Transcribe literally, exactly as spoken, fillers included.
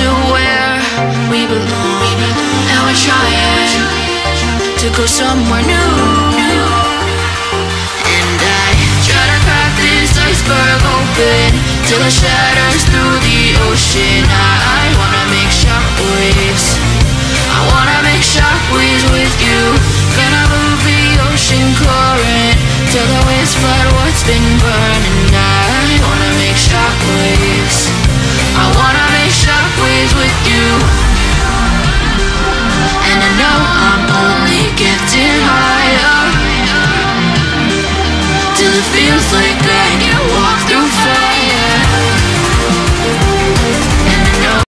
to where we belong, and we're trying to go somewhere new. And I try to crack this iceberg open till it shatters through the ocean. I